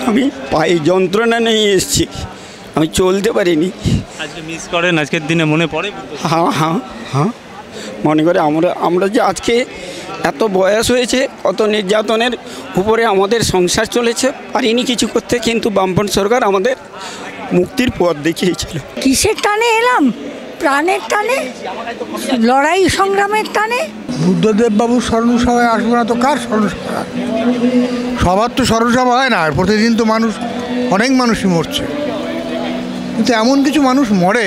আমি পায়ে যন্ত্রণা নিয়ে এসেছি, আমি চলতে পারিনি। আজকে মিস করেন? আজকের দিনে মনে পড়ে? হ্যাঁ হ্যাঁ হ্যাঁ, মনে করে আমরা যে আজকে এত বয়স হয়েছে, কত নির্যাতনের উপরে আমাদের সংসার চলেছে, পারিনি কিছু করতে, কিন্তু বামপন্থী সরকার আমাদের মুক্তির পথ দেখিয়েছিল। কিসের টানে এলাম? প্রাণের টানে, লড়াই সংগ্রামের টানে। বুদ্ধদেব বাবুর স্মরণসভায় আসবো না তো কার স্মরণসভা? সবার তো স্মরণসভা হয় না, প্রতিদিন তো অনেক মানুষই মরছে, কিন্তু এমন কিছু মানুষ মরে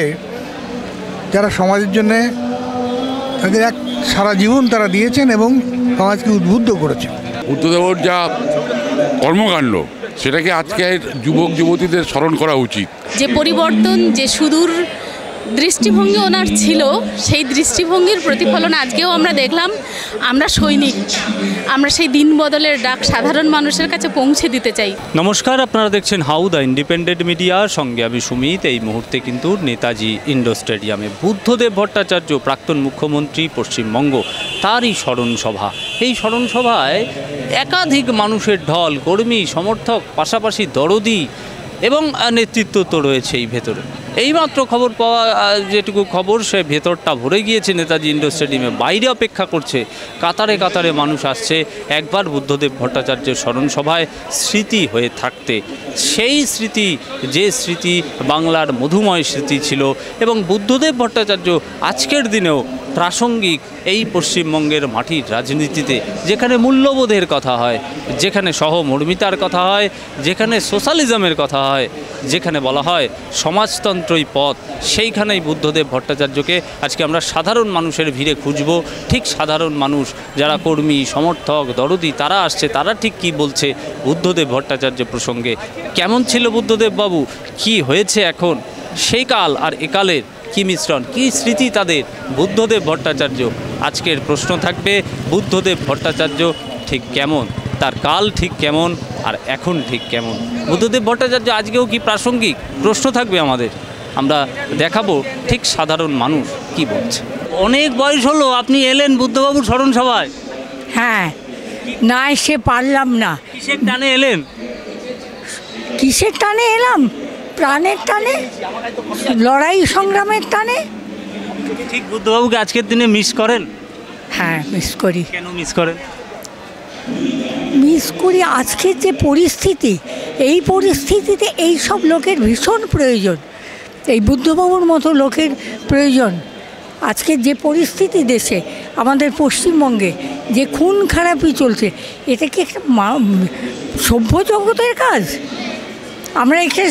যারা সমাজের জন্যে তাদের সারা জীবন তারা দিয়েছেন এবং সমাজকে উদ্বুদ্ধ করেছেন। বুদ্ধদেবর যা কর্মকাণ্ড সেটাকে আজকের যুবক যুবতীদের স্মরণ করা উচিত। যে পরিবর্তন, যে সুদূর দৃষ্টিভঙ্গি ওনার ছিল, সেই দৃষ্টিভঙ্গির প্রতিফলন আজকেও আমরা দেখলাম। আমরা সৈনিক, আমরা সেই দিন বদলের ডাক সাধারণ মানুষের কাছে পৌঁছে দিতে চাই। নমস্কার, আপনারা দেখছেন হাউদা ইন্ডিপেন্ডেন্ট মিডিয়ার সঙ্গে আমি সুমিত। এই মুহূর্তে কিন্তু নেতাজি ইন্ডোর স্টেডিয়ামে বুদ্ধদেব ভট্টাচার্য, প্রাক্তন মুখ্যমন্ত্রী পশ্চিমবঙ্গ, তারই স্মরণসভা। এই স্মরণসভায় একাধিক মানুষের ঢল, কর্মী, সমর্থক, পাশাপাশি দরদি এবং নেতৃত্ব তো রয়েছে এই ভেতরে। এইমাত্র খবর পাওয়া, যেটুকু খবর, সে ভেতরটা ভরে গিয়েছে নেতাজি ইন্ডোর স্টেডিয়ামে। বাইরে অপেক্ষা করছে, কাতারে কাতারে মানুষ আসছে একবার বুদ্ধদেব ভট্টাচার্যের স্মরণসভায় স্মৃতি হয়ে থাকতে। সেই স্মৃতি, যে স্মৃতি বাংলার মধুময় স্মৃতি ছিল, এবং বুদ্ধদেব ভট্টাচার্য আজকের দিনেও প্রাসঙ্গিক এই পশ্চিমবঙ্গের মাটির রাজনীতিতে, যেখানে মূল্যবোধের কথা হয়, যেখানে সহমর্মিতার কথা হয়, যেখানে সোশ্যালিজমের কথা হয়, যেখানে বলা হয় সমাজতন্ত্রই পথ, সেইখানেই বুদ্ধদেব ভট্টাচার্যকে আজকে আমরা সাধারণ মানুষের ভিড়ে খুঁজব। ঠিক সাধারণ মানুষ যারা কর্মী, সমর্থক, দরদি, তারা আসছে, তারা ঠিক কি বলছে বুদ্ধদেব ভট্টাচার্য প্রসঙ্গে। কেমন ছিল বুদ্ধদেব বাবু, কি হয়েছে এখন, সেই কাল আর একালের কি মিশ্রণ, কি স্মৃতি তাদের, বুদ্ধদেব ভট্টাচার্য। আজকের প্রশ্ন থাকবে বুদ্ধদেব ভট্টাচার্য ঠিক কেমন, তার কাল ঠিক কেমন, আর এখন ঠিক কেমন। বুদ্ধদেব ভট্টাচার্য আজকেও কি প্রাসঙ্গিক, প্রশ্ন থাকবে আমাদের। আমরা দেখাবো ঠিক সাধারণ মানুষ কি বলছে। অনেক বয়স হলো, আপনি এলেন বুদ্ধবাবুর স্মরণসভায়। হ্যাঁ, না এসে পারলাম না। কিসের টানে এলেন? কিসের টানে এলাম? প্রাণের টানে, লড়াই সংগ্রামের টানে। ঠিক বুদ্ধবাবুকে আজকের দিনে মিস করেন? হ্যাঁ, মিস করি। কেন মিস করেন? মিস করি আজকের যে পরিস্থিতি, এই পরিস্থিতিতে এই সব লোকের ভীষণ প্রয়োজন, এই বুদ্ধবাবুর মতো লোকের প্রয়োজন। আজকের যে পরিস্থিতি দেশে, আমাদের পশ্চিমবঙ্গে যে খুন খারাপি চলছে, এটা কি একটা সভ্য জগতের কাজ? আমরা এখানে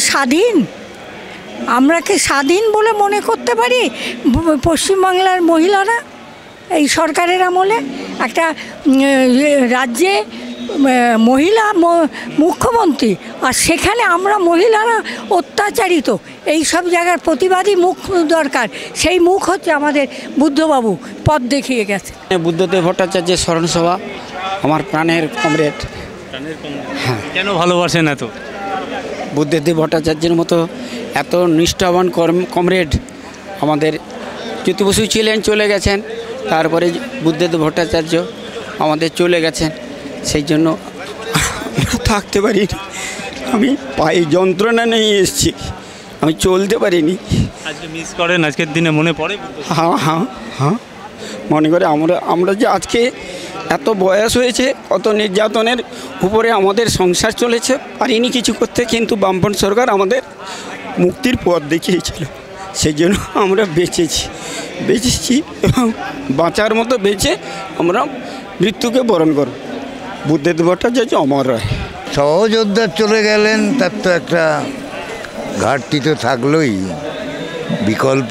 আমরা কি স্বাধীন বলে মনে করতে পারি? পশ্চিমবাংলার মহিলারা এই সরকারের আমলে একটা রাজ্যে মহিলা মুখ্যমন্ত্রী, আর সেখানে আমরা মহিলারা অত্যাচারিত। এই সব জায়গার প্রতিবাদী মুখ দরকার, সেই মুখ হচ্ছে আমাদের বুদ্ধবাবু, পথ দেখিয়ে গেছে। বুদ্ধদেব ভট্টাচার্যের স্মরণসভা আমার প্রাণের কমরেড। হ্যাঁ, কেন ভালোবাসেন এত? বুদ্ধদেব ভট্টাচার্যের মতো এত নিষ্ঠাবান কমরেড আমাদের জ্যোতি বসু ছিলেন, চলে গেছেন। তারপরে বুদ্ধদেব ভট্টাচার্য আমাদের চলে গেছেন, সেই জন্য থাকতে পারিনি। আমি পায়ে যন্ত্রণা নিয়ে এসেছি, আমি চলতে পারিনি। আজকে মিস করেন? আজকের দিনে মনে পড়ে? হ্যাঁ হ্যাঁ হ্যাঁ, মনে করে আমরা যে আজকে এত বয়স হয়েছে, কত নির্যাতনের উপরে আমাদের সংসার চলেছে, পারিনি কিছু করতে, কিন্তু বামপন্থী সরকার আমাদের মুক্তির পথ দেখিয়েছিল। সেই জন্য আমরা বেঁচেছি এবং বাঁচার মতো বেঁচে আমরা মৃত্যুকে বরণ করব। বুদ্ধদেব ভট্টাচার্য অমর রয়। সহযোদ্ধা চলে গেলেন, তার তো একটা ঘাটতি তো থাকলোই, বিকল্প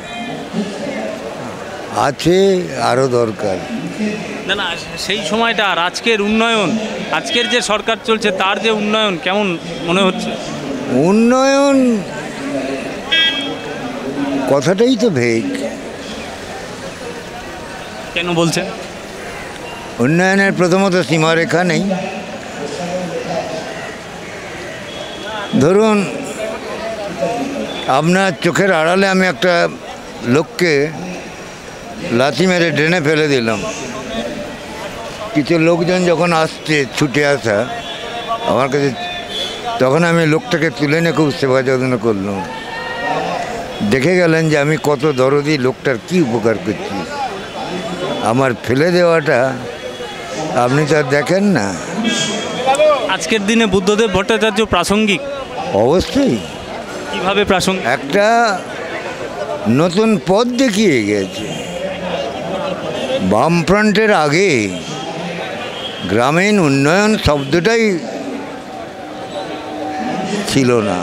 আছে, আরও দরকার। না না, সেই সময়টা আর আজকের উন্নয়ন, আজকের যে সরকার চলছে তার যে উন্নয়ন, কেমন মনে হচ্ছে? উন্নয়ন কথাটাই তো ভেগ। কেন বলছেন? উন্নয়নের প্রথমত সীমারেখা নেই। ধরুন, আপনার চোখের আড়ালে আমি একটা লোককে লাথি মেরে ড্রেনে ফেলে দিলাম, কিছু লোকজন যখন আসছে ছুটে আসা, আমার কাছে তখন আমি লোকটাকে তুলে নিয়ে খুব সেবা যত্ন করলাম। দেখে গেলেন যে আমি কত দরদি, লোকটার কি উপকার করছি। আমার ফেলে দেওয়াটা আপনি তো আর দেখেন না। আজকের দিনে বুদ্ধদেব ভট্টাচার্য প্রাসঙ্গিক? অবশ্যই। কিভাবে প্রাসঙ্গিক? একটা নতুন পথ দেখিয়ে গেছে। বামফ্রন্টের আগে গ্রামীণ উন্নয়ন শব্দটাই ছিল না।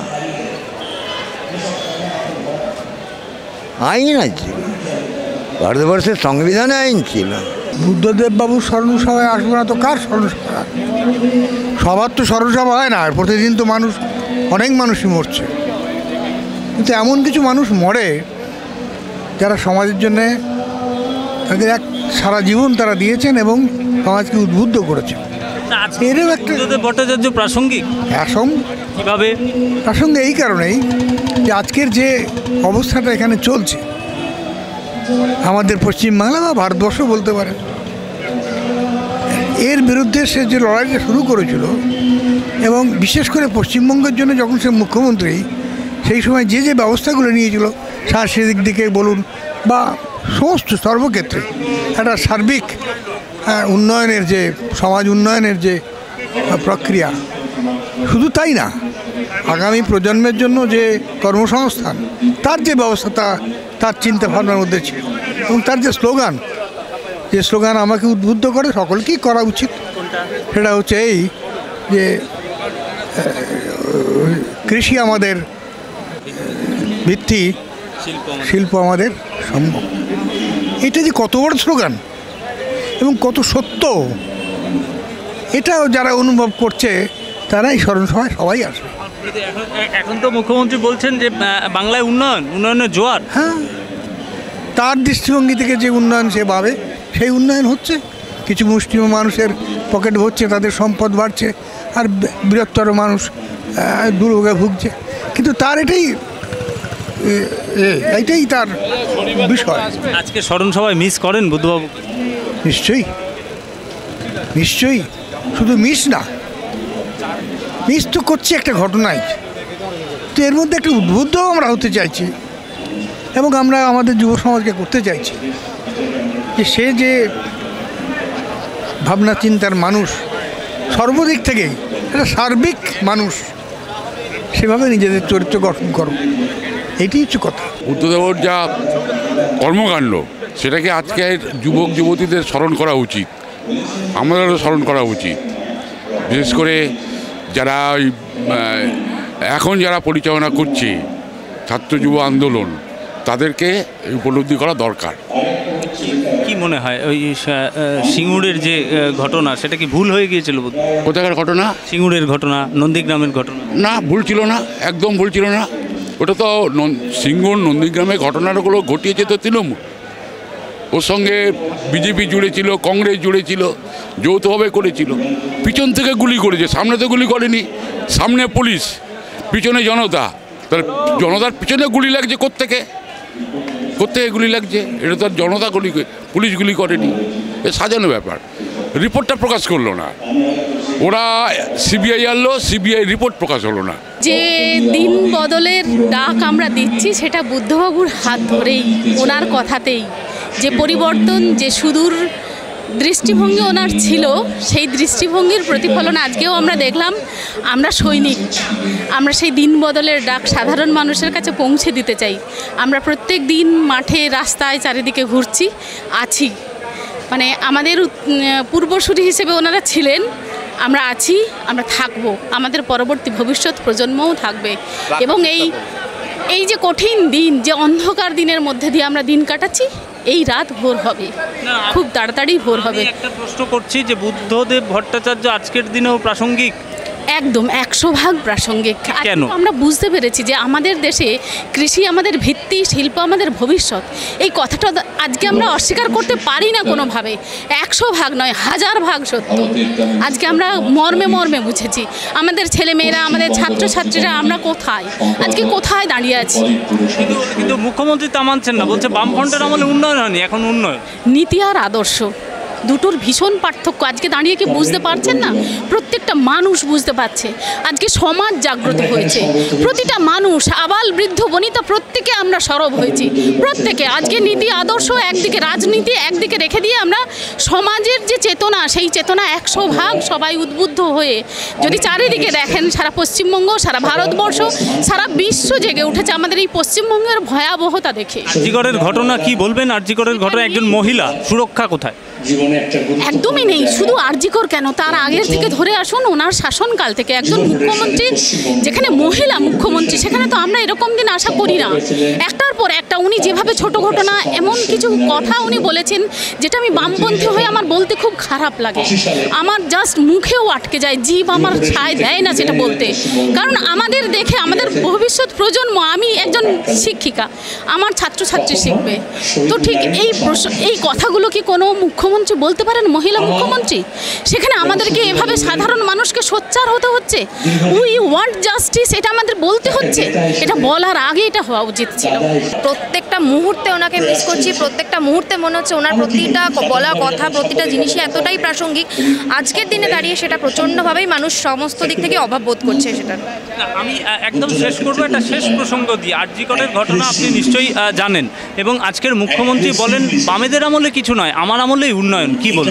আইন আছে, ভারতবর্ষের সংবিধানে আইন ছিল। বুদ্ধদেব বাবুর স্মরণসভায় আসবো না তো কার স্মরণসভা? সবার তো স্মরণসভা হয় না, প্রতিদিন তো মানুষ, অনেক মানুষই মরছে। কিন্তু এমন কিছু মানুষ মরে যারা সমাজের জন্যে তাদের এক সারা জীবন তারা দিয়েছেন এবং সমাজকে উদ্বুদ্ধ করেছেন। এরও একটা বুদ্ধদেব ভট্টাচার্য প্রাসঙ্গিক কিভাবে? প্রাসঙ্গে এই কারণেই যে আজকের যে অবস্থাটা এখানে চলছে আমাদের পশ্চিমবাংলা বা ভারতবর্ষ বলতে পারে, এর বিরুদ্ধে সে যে লড়াইটা শুরু করেছিল এবং বিশেষ করে পশ্চিমবঙ্গের জন্য যখন সে মুখ্যমন্ত্রী, সেই সময় যে যে ব্যবস্থাগুলো নিয়েছিল সাংস্কৃতিক দিকে বলুন বা সমস্ত সর্বক্ষেত্রে একটা সার্বিক উন্নয়নের যে সমাজ উন্নয়নের যে প্রক্রিয়া, শুধু তাই না, আগামী প্রজন্মের জন্য যে কর্মসংস্থান তার যে ব্যবস্থা তার চিন্তা ভাবনার মধ্যে ছিল। এবং তার যে স্লোগান আমাকে উদ্বুদ্ধ করে সকলকেই করা উচিত, সেটা হচ্ছে এই যে কৃষি আমাদের ভিত্তি, শিল্প আমাদের সম্ভব। এটা যে কত বড় স্লোগান এবং কত সত্য, এটাও যারা অনুভব করছে তারা এই স্মরণসভায় সবাই আসবে। এখন তো মুখ্যমন্ত্রী বলছেন যে বাংলায় উন্নয়নের জোয়ার। হ্যাঁ, তার দৃষ্টিভঙ্গি থেকে যে উন্নয়ন সে ভাবে সেই উন্নয়ন হচ্ছে। কিছু মুষ্টিম মানুষের পকেট ভরছে, তাদের সম্পদ বাড়ছে, আর বৃহত্তর মানুষ দুর্ভোগে ভুগছে। কিন্তু তার এইটাই তার বিষয়। আজকে স্মরণসভায় মিস করেন বুদ্ধবাবু? নিশ্চয়ই, নিশ্চয়ই। শুধু মিস না, মিস তো করছি একটা ঘটনায়, তো এর মধ্যে একটা উদ্বুদ্ধও আমরা হতে চাইছি এবং আমরা আমাদের যুব সমাজকে করতে চাইছি যে সে যে ভাবনা চিন্তার মানুষ, সর্বদিক থেকেই একটা সার্বিক মানুষ, সেভাবে নিজেদের চরিত্র গঠন করো, এইটি হচ্ছে কথা। বুদ্ধদেবর যা কর্মকাণ্ড সেটাকে আজকের যুবক যুবতীদের স্মরণ করা উচিত, আমাদেরও স্মরণ করা উচিত। বিশেষ করে যারা এখন যারা পরিচালনা করছে ছাত্র যুব আন্দোলন, তাদেরকে উপলব্ধি করা দরকার। কি মনে হয় ওই সিঙ্গুরের যে ঘটনা, সেটা কি ভুল হয়ে গিয়েছিল? কোথাকার ঘটনা? সিঙ্গুরের ঘটনা, নন্দীগ্রামের ঘটনা। না, ভুল ছিল না, একদম ভুল ছিল না। ওটা তো সিঙ্গুর নন্দীগ্রামের ঘটনাগুলো ঘটিয়েছে তো তৃণমূল, ওর সঙ্গে বিজেপি জুড়েছিল, কংগ্রেস জুড়েছিল, যৌথভাবে করেছিল। পিছন থেকে গুলি করেছে, সামনে তো গুলি করেনি। সামনে পুলিশ, পিছনে জনতা। তাহলে জনতার পিছনে গুলি লাগছে কোত্থেকে গুলি লাগছে? এটা তো জনতা গুলি, পুলিশ গুলি করেনি। এ সাজানো ব্যাপার। রিপোর্টটা প্রকাশ করলো না, ওরা সিবিআই আনলো, সিবিআই রিপোর্ট প্রকাশ হলো না। যে দিন বদলের ডাক আমরা দিচ্ছি সেটা বুদ্ধবাবুর হাত ধরেই, ওনার কথাতেই যে পরিবর্তন, যে সুদূর দৃষ্টিভঙ্গি ওনার ছিল, সেই দৃষ্টিভঙ্গির প্রতিফলন আজকেও আমরা দেখলাম। আমরা সৈনিক, আমরা সেই দিন বদলের ডাক সাধারণ মানুষের কাছে পৌঁছে দিতে চাই। আমরা প্রত্যেক দিন মাঠে, রাস্তায়, চারিদিকে ঘুরছি, আছি, মানে আমাদের পূর্বসূরি হিসেবে ওনারা ছিলেন, আমরা আছি, আমরা থাকবো, আমাদের পরবর্তী ভবিষ্যৎ প্রজন্মও থাকবে। এবং এই যে কঠিন দিন, যে অন্ধকার দিনের মধ্যে দিয়ে আমরা দিন কাটাচ্ছি, এই রাত ভোর হবে, খুব তাড়াতাড়ি ভোর হবে। একটা প্রশ্ন করছি যে বুদ্ধদেব ভট্টাচার্য আজকের দিনেও প্রাসঙ্গিক? একদম 100% প্রাসঙ্গিক। কেন? আমরা বুঝতে পেরেছি যে আমাদের দেশে কৃষি আমাদের ভিত্তি, শিল্প আমাদের ভবিষ্যৎ। এই কথাটা আজকে আমরা অস্বীকার করতে পারি না কোনোভাবে। 100% নয়, 1000% সত্য। আজকে আমরা মর্মে মর্মে বুঝেছি। আমাদের ছেলেমেয়েরা, আমাদের ছাত্রছাত্রীরা আমরা আজকে কোথায় দাঁড়িয়ে আছি। কিন্তু মুখ্যমন্ত্রী তা মানছেন না, বলছে বামফ্রন্টের আমলে উন্নয়ন হয়নি, এখন উন্নয়ন। নীতি আর আদর্শ, দুটোর ভীষণ পার্থক্য। আজকে দাঁড়িয়ে কি বুঝতে পারছেন না? প্রত্যেকটা মানুষ বুঝতে পারছে, আজকে সমাজ জাগ্রত হয়েছে। প্রতিটা মানুষ, আবাল বৃদ্ধ বনিতা, প্রত্যেকে আমরা সরব হয়েছি। প্রত্যেকে আজকে নীতি আদর্শ একদিকে, রাজনীতি একদিকে রেখে দিয়ে আমরা সমাজের যে চেতনা, সেই চেতনা 100% সবাই উদ্বুদ্ধ হয়ে যদি চারিদিকে দেখেন, সারা পশ্চিমবঙ্গ, সারা ভারতবর্ষ, সারা বিশ্ব জেগে উঠেছে আমাদের এই পশ্চিমবঙ্গের ভয়াবহতা দেখে। আরজিকরের ঘটনা কি বলবেন? আরজিকরের ঘটনা একজন মহিলা, সুরক্ষা কোথায়? একদমই নেই। শুধু আরজিকর কেন, তার আগের থেকে ধরে আসুন, ওনার শাসনকাল থেকে একজন মুখ্যমন্ত্রী, যেখানে মহিলা মুখ্যমন্ত্রী, সেখানে তো আমরা এরকম দিন আশা করি না। একটার পর একটা উনি যেভাবে ছোট ঘটনা, এমন কিছু কথা উনি বলেছেন যেটা আমি বামপন্থী হয়ে আমার বলতে খুব খারাপ লাগে। আমার জাস্ট মুখেও আটকে যায়, জীব আমার সায় দেয় না সেটা বলতে। কারণ আমাদের দেখে আমাদের ভবিষ্যৎ প্রজন্ম, আমি একজন শিক্ষিকা, আমার ছাত্রছাত্রী শিখবে, তো ঠিক এই কথাগুলো কি কোনো মুখ্যমন্ত্রী বলতে পারেন? মহিলা মুখ্যমন্ত্রী, সেখানে আমাদেরকে এভাবে সাধারণ মানুষকে সোচ্চার হতে হচ্ছে। উই ওয়ান্ট জাস্টিস, এটা আমাদের বলতে হচ্ছে। এটা বলার আগে এটা হওয়া উচিত ছিল। প্রত্যেকটা মুহূর্তে ওনাকে মিস করছি। প্রত্যেকটা মুহূর্তে মনে হচ্ছে ওনার প্রতিটা বলা কথা, প্রতিটা জিনিসই এতটাই প্রাসঙ্গিক। আজকের দিনে দাঁড়িয়ে সেটা প্রচণ্ডভাবেই মানুষ সমস্ত দিক থেকে অভাব বোধ করছে সেটার। আমি একদম শেষ করবো, একটা শেষ প্রসঙ্গ দিয়ে। আরজিকরের ঘটনা আপনি নিশ্চয়ই জানেন, এবং আজকের মুখ্যমন্ত্রী বলেন বামেদের আমলে কিছু নয়, আমার আমলেই উন্নয়ন। কি বলবেন?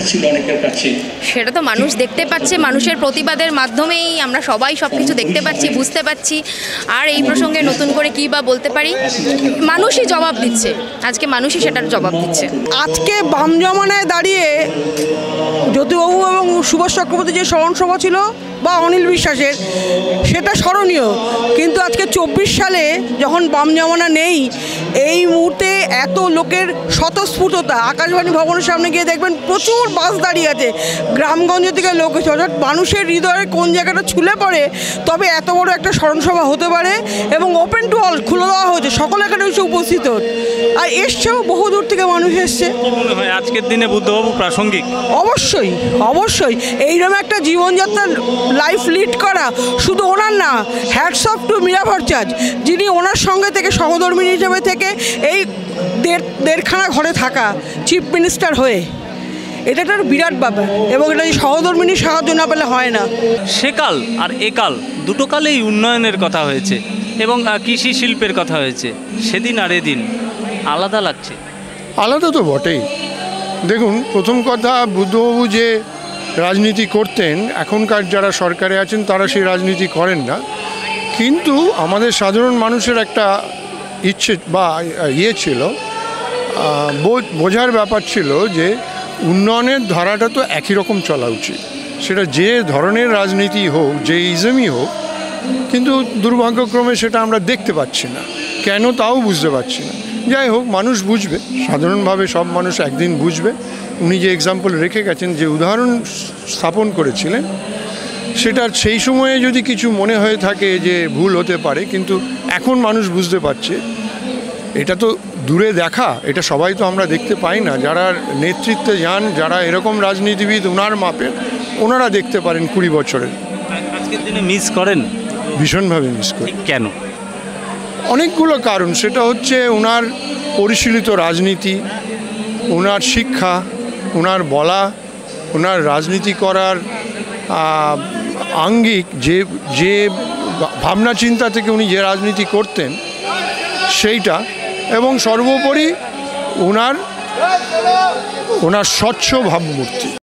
সেটা তো মানুষ দেখতে পাচ্ছে, মানুষের প্রতিবাদের মাধ্যমেই আমরা সবাই সব কিছু দেখতে পাচ্ছি, বুঝতে পারছি। আর এই প্রসঙ্গে নতুন করে কী বা বলতে পারি? মানুষই জবাব দিচ্ছে, আজকে মানুষই সেটার জবাব দিচ্ছে। আজকে বাম জমানায় দাঁড়িয়ে জ্যোতিবাবু এবং সুভাষ চক্রবর্তী যে স্মরণসভা ছিল বা অনিল বিশ্বাসের, সেটা স্মরণীয়। কিন্তু আজকে 24 সালে যখন বাম জমানা নেই, এই মুহূর্তে এত লোকের স্বতঃস্ফূর্ততা, আকাশবাণী ভবনের সামনে গিয়ে দেখবেন প্রচুর বাস দাঁড়িয়ে আছে, গ্রামগঞ্জ থেকে লোক এসে, অর্থাৎ মানুষের হৃদয়ে কোন জায়গাটা ছুলে পড়ে তবে এত বড় একটা স্মরণসভা হতে পারে। এবং ওপেন টু অল খুলে দেওয়া হয়েছে, সকলে এখানে এসে উপস্থিত হন, আর এসছেও বহু দূর থেকে মানুষ এসছে। মনে হয় আজকের দিনে বুদ্ধবাবু প্রাসঙ্গিক? অবশ্যই অবশ্যই। এইরকম একটা জীবনযাত্রা লাইফ লিড করা শুধু ওনার না, hats off to Meera Bhattacharya, যিনি ওনার সঙ্গে থেকে সহধর্মী হিসেবে থেকে এই দেড়খানা ঘরে থাকা চিফ মিনিস্টার হয়ে, এটা একটা বিরাট ব্যাপার। এবং এটা সহধর্মিনীর সাহায্য না পেলে হয় না। সেকাল আর একাল দুটো কালেই উন্নয়নের কথা হয়েছে এবং কৃষি শিল্পের কথা হয়েছে। সেদিন আর এদিন আলাদা লাগছে। আলাদা তো বটেই। দেখুন, প্রথম কথা, বুদ্ধবাবু যে রাজনীতি করতেন, এখনকার যারা সরকারে আছেন তারা সেই রাজনীতি করেন না। কিন্তু আমাদের সাধারণ মানুষের একটা ইচ্ছে বা ছিল, বোঝার ব্যাপার ছিল যে উন্নয়নের ধারাটা তো একই রকম চলা উচিত, সেটা যে ধরনের রাজনীতি হোক, যে ইজমই হোক। কিন্তু দুর্ভাগ্যক্রমে সেটা আমরা দেখতে পাচ্ছি না। কেন তাও বুঝতে পারছি না। যাই হোক, মানুষ বুঝবে, সাধারণভাবে সব মানুষ একদিন বুঝবে। উনি যে এক্সাম্পল রেখে গেছেন, যে উদাহরণ স্থাপন করেছিলেন, সেটার সেই সময়ে যদি কিছু মনে হয়ে থাকে যে ভুল হতে পারে, কিন্তু এখন মানুষ বুঝতে পারছে। এটা তো দূরে দেখা, এটা সবাই তো আমরা দেখতে পাই না। যারা নেতৃত্বে যান, যারা এরকম রাজনীতিবিদ ওনার মাপের, ওনারা দেখতে পারেন 20 বছরের। আজকের দিনে মিস করেন? ভীষণভাবে মিস করি। কেন? অনেকগুলো কারণ। সেটা হচ্ছে ওনার পরিশীলিত রাজনীতি, ওনার শিক্ষা, ওনার বলা, ওনার রাজনীতি করার আঙ্গিক, যে ভাবনা চিন্তা থেকে উনি যে রাজনীতি করতেন সেইটা, এবং সর্বোপরি ওনার স্বচ্ছ ভাবমূর্তি।